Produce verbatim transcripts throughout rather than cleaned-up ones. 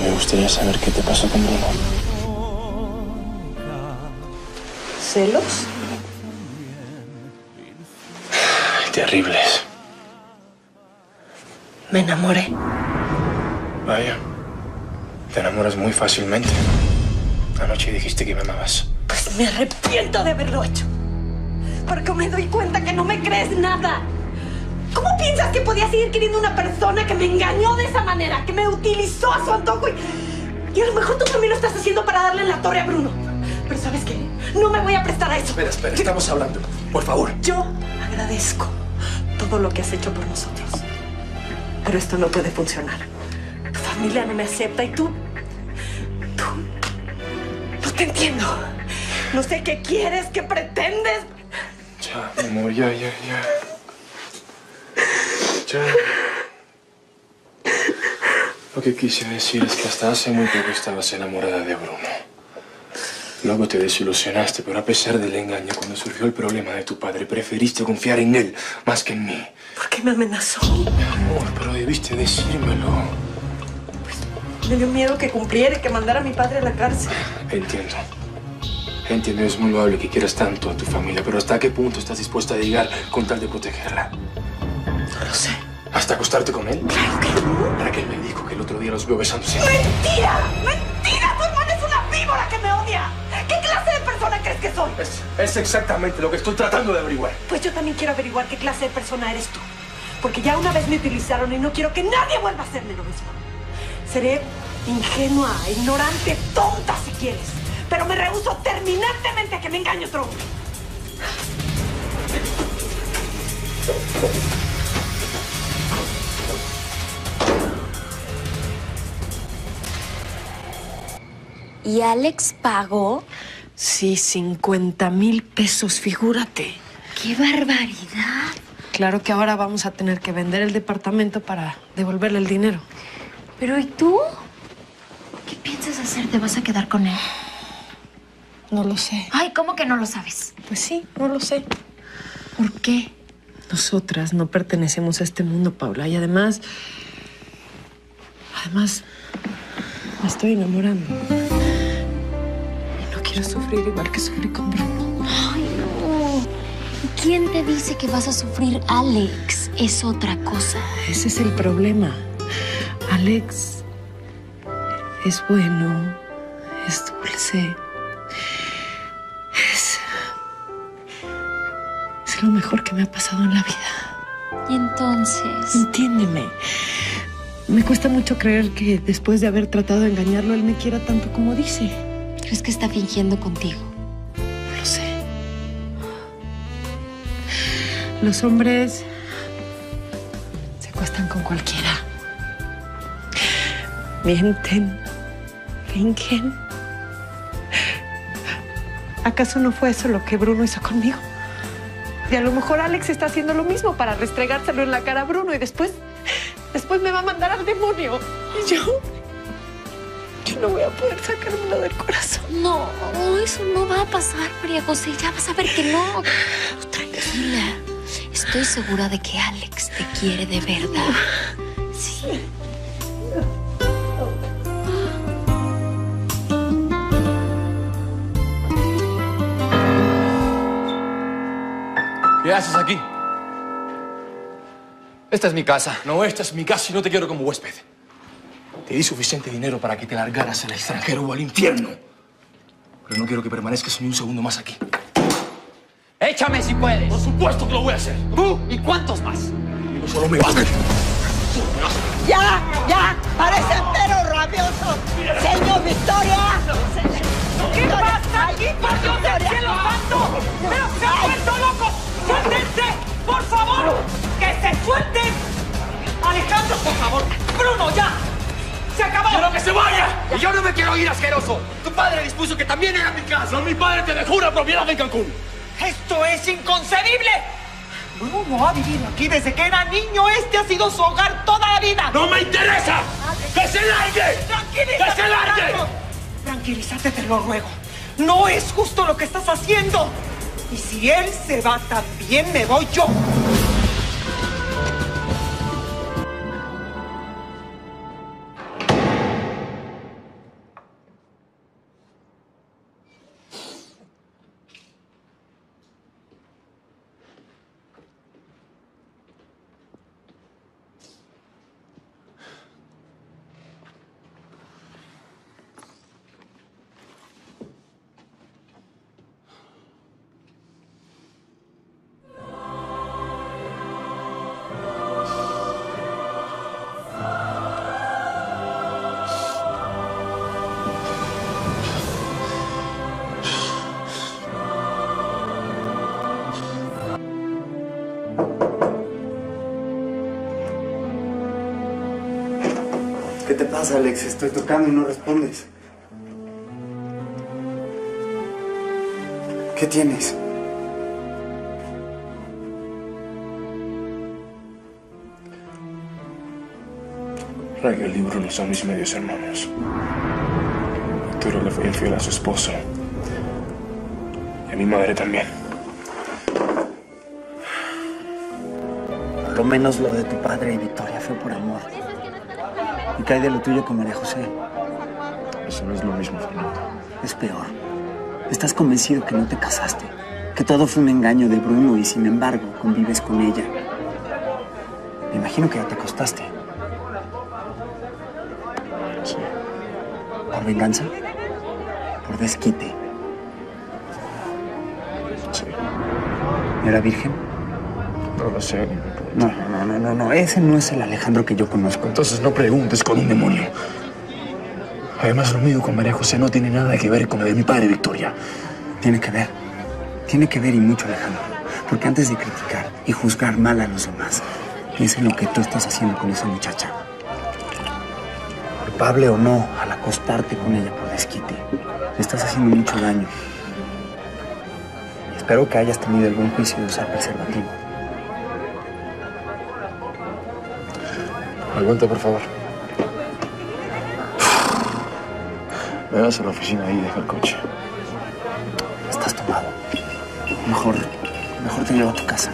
me gustaría saber qué te pasó con Bruno. ¿Celos? Terribles. Me enamoré. Vaya. Te enamoras muy fácilmente. Anoche dijiste que me amabas. Pues me arrepiento de haberlo hecho. Porque me doy cuenta que no me crees nada. ¿Cómo piensas que podía seguir queriendo una persona que me engañó de esa manera? Que me utilizó a su antojo y... Y a lo mejor tú también lo estás haciendo para darle en la torre a Bruno. Pero ¿sabes qué? No me voy a prestar a eso. Espera, espera. Estamos hablando. Por favor. Yo agradezco todo lo que has hecho por nosotros. Pero esto no puede funcionar. Tu familia no me acepta y tú... Tú... No te entiendo. No sé qué quieres, qué pretendes. Ya, mi amor, ya, ya, ya. Ya. Lo que quise decir es que hasta hace muy poco estabas enamorada de Bruno. Luego te desilusionaste, pero a pesar del engaño, cuando surgió el problema de tu padre, preferiste confiar en él más que en mí. ¿Por qué me amenazó? Amor, pero debiste decírmelo. Pues me dio miedo que cumpliera y que mandara a mi padre a la cárcel. Entiendo. Entiendo, es muy loable que quieras tanto a tu familia, pero ¿hasta qué punto estás dispuesta a llegar con tal de protegerla? No lo sé. ¿Hasta acostarte con él? Claro que no. Raquel me dijo que el otro día los vio besándose. ¡Mentira! ¡Mentira! ¡Tu hermana es una víbora que me odia! ¿Qué clase de persona crees que soy? Es, es exactamente lo que estoy tratando de averiguar. Pues yo también quiero averiguar qué clase de persona eres tú. Porque ya una vez me utilizaron y no quiero que nadie vuelva a hacerme lo mismo. Seré ingenua, ignorante, tonta si quieres. Pero me rehúso terminantemente a que me engañe otro hombre. ¿Y Alex pagó? Sí, cincuenta mil pesos, figúrate. ¡Qué barbaridad! Claro que ahora vamos a tener que vender el departamento para devolverle el dinero. Pero ¿y tú? ¿Qué piensas hacer? ¿Te vas a quedar con él? No lo sé. Ay, ¿cómo que no lo sabes? Pues sí, no lo sé. ¿Por qué? Nosotras no pertenecemos a este mundo, Paula. Y además... Además... Me estoy enamorando. Y no quiero sufrir igual que sufrí con Bruno. Ay, no. ¿Quién te dice que vas a sufrir? Alex es otra cosa. Ese es el problema. Alex es bueno, es dulce. Es... Es lo mejor que me ha pasado en la vida. Y entonces... Entiéndeme. Me cuesta mucho creer que después de haber tratado de engañarlo, él me quiera tanto como dice. ¿Crees que está fingiendo contigo? No lo sé. Los hombres se acuestan con cualquiera. Mienten, fingen. ¿Acaso no fue eso lo que Bruno hizo conmigo? Y a lo mejor Alex está haciendo lo mismo para restregárselo en la cara a Bruno y después... Después me va a mandar al demonio. Y yo... Yo no voy a poder sacármelo del corazón. No, eso no va a pasar, María José. Ya vas a ver que no. Tranquila. Estoy segura de que Alex te quiere de verdad. Sí. ¿Qué haces aquí? Esta es mi casa. No, esta es mi casa y no te quiero como huésped. Te di suficiente dinero para que te largaras al extranjero o al infierno. Pero no quiero que permanezcas ni un segundo más aquí. ¡Échame si puedes! Por supuesto que lo voy a hacer. ¿Tú? ¿Y cuántos más? No solo me vas a... ¡Ya! ¡Ya! ¡Parece entero rabioso! ¡Señor Victoria! ¿Qué pasa aquí? ¡Por Dios del cielo santo! ¡Pero se han vuelto locos! ¡Suéltense! ¡Por favor! ¡Que se suelten! ¡Alejandro, por favor! ¡Bruno, ya! ¡Se acabó! ¡Quiero que se vaya! Y yo no me quiero ir, asqueroso. Tu padre dispuso que también era mi casa. No, mi padre te dejó una propiedad en Cancún. ¡Esto es inconcebible! Bruno ha vivido aquí desde que era niño. Este ha sido su hogar toda la vida. ¡No me interesa! ¡Que se largue! ¡Tranquilízate! ¡Que se largue! Alejandro! Tranquilízate, te lo ruego. No es justo lo que estás haciendo. Y si él se va, también me voy yo. ¿Qué te pasa, Alex? Estoy tocando y no respondes. ¿Qué tienes? Raquel y Bruno son mis medios hermanos. Arturo le fue infiel a su esposo. Y a mi madre también. Por lo menos lo de tu padre y Victoria fue por amor. ¿Y qué hay de lo tuyo con María José? Eso no es lo mismo, Fernando. Es peor. Estás convencido que no te casaste, que todo fue un engaño de Bruno y sin embargo convives con ella. Me imagino que ya te acostaste. Sí. ¿Por venganza? ¿Por desquite? Sí. ¿Era virgen? No lo sé. No, no, no, no, no. Ese no es el Alejandro que yo conozco. Entonces no preguntes con un demonio. Además, lo mío con María José no tiene nada que ver con lo de mi padre, Victoria. Tiene que ver. Tiene que ver y mucho, Alejandro. Porque antes de criticar y juzgar mal a los demás, piensa en lo que tú estás haciendo con esa muchacha. Culpable o no, al acostarte con ella por desquite, le estás haciendo mucho daño. Y espero que hayas tenido el buen juicio de usar preservativo. Aguanta, por favor. Me vas a la oficina y deja el coche. Estás tomado. Mejor, mejor te llevo a tu casa.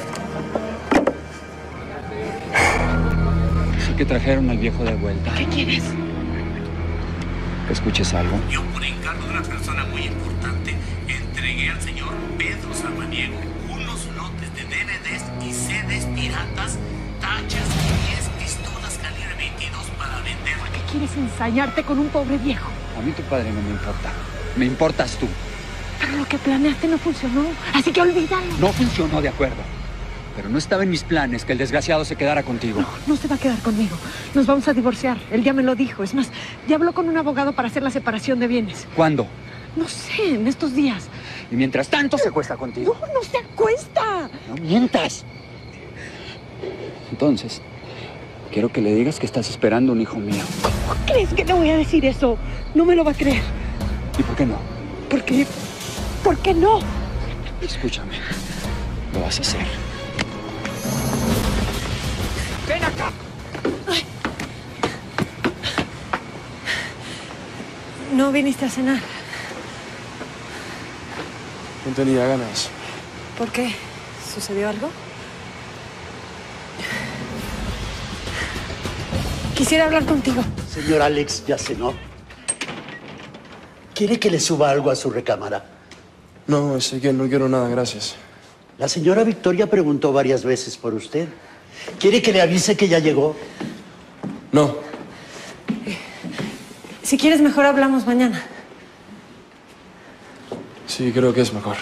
Sí que trajeron al viejo de vuelta. ¿Qué quieres? ¿Que escuches algo? Yo, por encargo de una persona muy importante, entregué al señor Pedro Samaniego unos lotes de D V Ds y C Ds piratas, tachas y diez pistolas calibre veintidós para vender. ¿Por qué quieres ensañarte con un pobre viejo? A mí tu padre no me importa. Me importas tú. Pero lo que planeaste no funcionó, así que olvídalo. No funcionó, de acuerdo. Pero no estaba en mis planes que el desgraciado se quedara contigo. No, no se va a quedar conmigo. Nos vamos a divorciar. Él ya me lo dijo. Es más, ya habló con un abogado para hacer la separación de bienes. ¿Cuándo? No sé, en estos días. Y mientras tanto se acuesta contigo. No, no se acuesta. No mientas. Entonces, quiero que le digas que estás esperando un hijo mío. ¿Cómo crees que le voy a decir eso? No me lo va a creer. ¿Y por qué no? Porque... ¿Por qué no? Escúchame. Lo vas a hacer. ¡Ven acá! Ay. ¿No viniste a cenar? No tenía ganas. ¿Por qué? ¿Sucedió algo? Quisiera hablar contigo. Señor Alex, ya cenó. ¿Quiere que le suba algo a su recámara? No, sé que no quiero nada, gracias. La señora Victoria preguntó varias veces por usted. ¿Quiere que le avise que ya llegó? No. Si quieres, mejor hablamos mañana. Sí, creo que es mejor.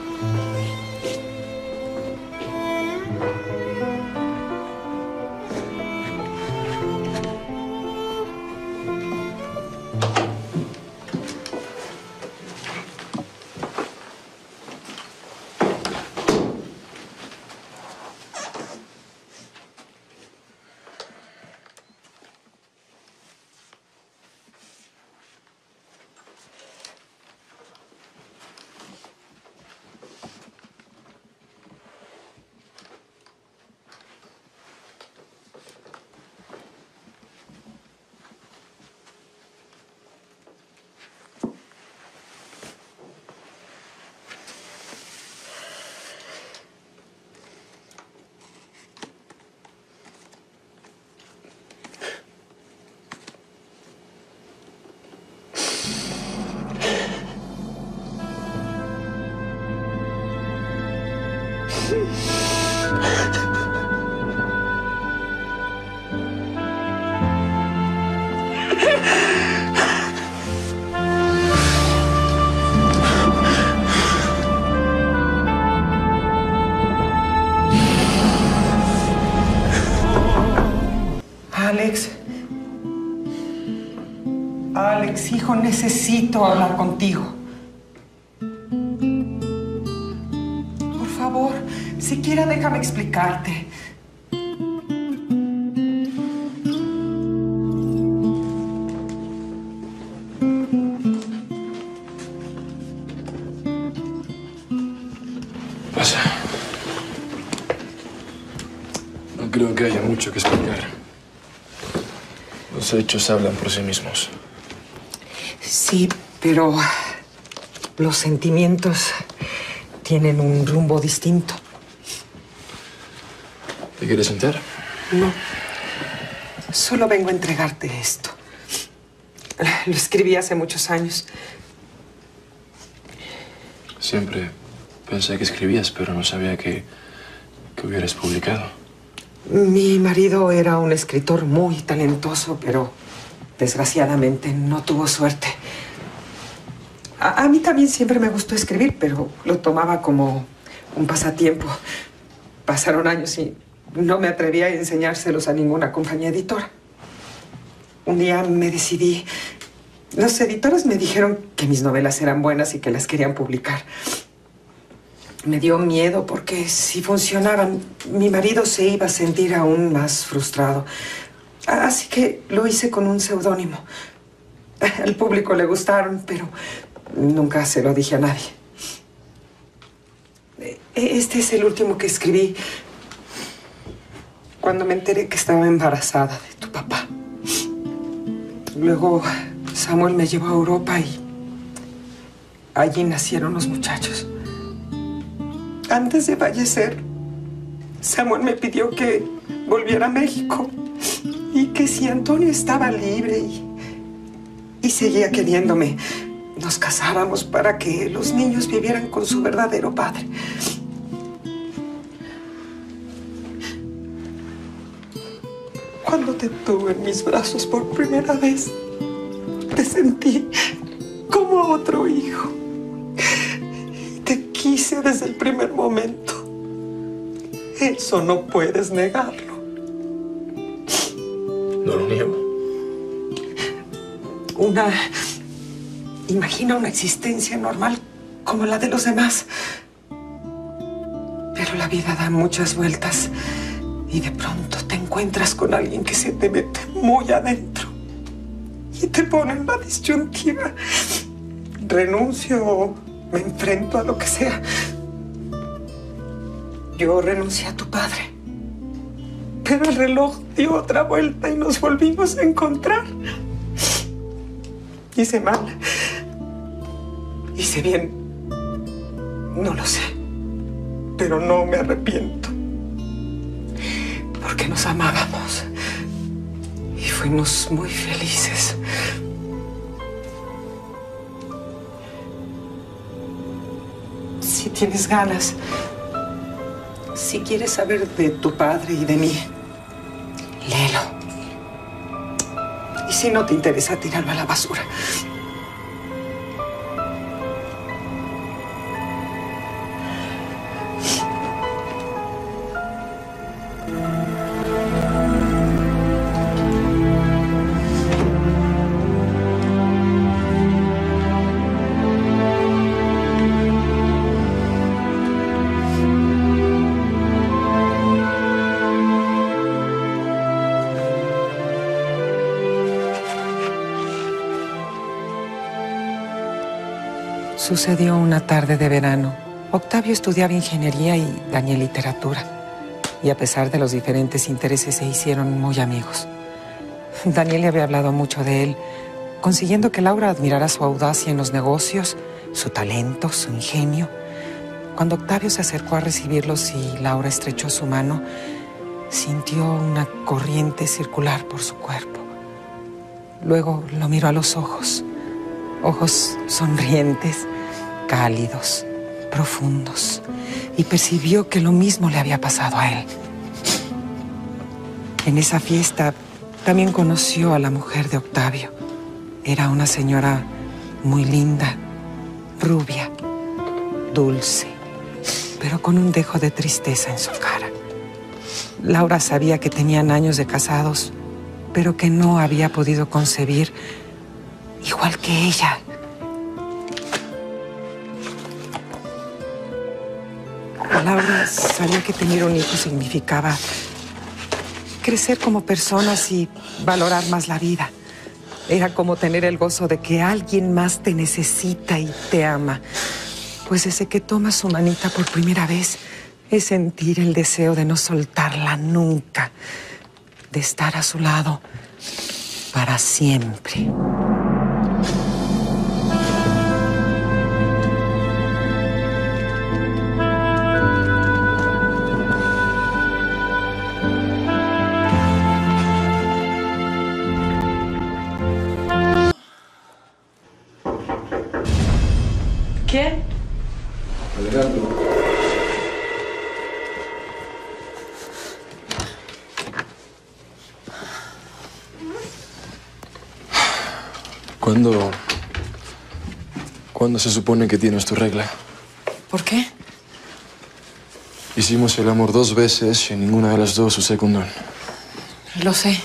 Alex. Alex, hijo, necesito hablar contigo. Por favor, siquiera déjame explicarte. mucho que explicar. Los hechos hablan por sí mismos. Sí, pero los sentimientos tienen un rumbo distinto. ¿Te quieres sentar? No. Solo vengo a entregarte esto. Lo escribí hace muchos años. Siempre pensé que escribías, pero no sabía que, que hubieras publicado. Mi marido era un escritor muy talentoso, pero desgraciadamente no tuvo suerte. A, a mí también siempre me gustó escribir, pero lo tomaba como un pasatiempo. Pasaron años y no me atreví a enseñárselos a ninguna compañía editora. Un día me decidí. Los editores me dijeron que mis novelas eran buenas y que las querían publicar. Me dio miedo porque si funcionaban, mi marido se iba a sentir aún más frustrado. Así que lo hice con un seudónimo. Al público le gustaron, pero nunca se lo dije a nadie. Este es el último que escribí cuando me enteré que estaba embarazada de tu papá. Luego Samuel me llevó a Europa y allí nacieron los muchachos. Antes de fallecer, Samuel me pidió que volviera a México y que si Antonio estaba libre y, y seguía queriéndome, nos casáramos para que los niños vivieran con su verdadero padre. Cuando te tuve en mis brazos por primera vez, te sentí como otro hijo. Y te quise desde el primer momento. Eso no puedes negarlo. No lo niego. Una... Imagina una existencia normal como la de los demás. Pero la vida da muchas vueltas y de pronto te encuentras con alguien que se te mete muy adentro y te pone en la disyuntiva. Renuncio o me enfrento a lo que sea. Yo renuncié a tu padre, pero el reloj dio otra vuelta y nos volvimos a encontrar. Hice mal. Hice bien. No lo sé, pero no me arrepiento. Porque nos amábamos y fuimos muy felices. Si tienes ganas, si quieres saber de tu padre y de mí, léelo. Y si no te interesa, tíralo a la basura. Sucedió una tarde de verano. Octavio estudiaba ingeniería y Daniel literatura. Y a pesar de los diferentes intereses se hicieron muy amigos. Daniel le había hablado mucho de él, consiguiendo que Laura admirara su audacia en los negocios, su talento, su ingenio. Cuando Octavio se acercó a recibirlos y Laura estrechó su mano, sintió una corriente circular por su cuerpo. Luego lo miró a los ojos. Ojos sonrientes, cálidos, profundos, y percibió que lo mismo le había pasado a él. En esa fiesta también conoció a la mujer de Octavio. Era una señora muy linda, rubia, dulce, pero con un dejo de tristeza en su cara. Laura sabía que tenían años de casados, pero que no había podido concebir igual que ella. Laura sabía que tener un hijo significaba crecer como personas y valorar más la vida. Era como tener el gozo de que alguien más te necesita y te ama. Pues desde que tomas su manita por primera vez, es sentir el deseo de no soltarla nunca. de estar a su lado para siempre. ¿Quién? Alejandro. ¿Cuándo... ¿Cuándo se supone que tienes tu regla? ¿Por qué? Hicimos el amor dos veces y ninguna de las dos usé condón. Lo sé.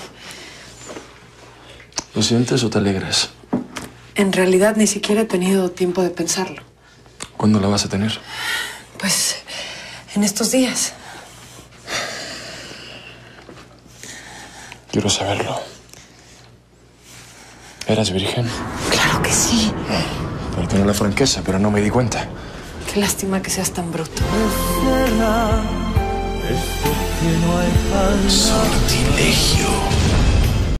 ¿Lo sientes o te alegras? En realidad ni siquiera he tenido tiempo de pensarlo. ¿Cuándo la vas a tener? Pues en estos días. Quiero saberlo. ¿Eras virgen? Claro que sí. Perdona la franqueza, pero no me di cuenta. Qué lástima que seas tan bruto. Sortilegio.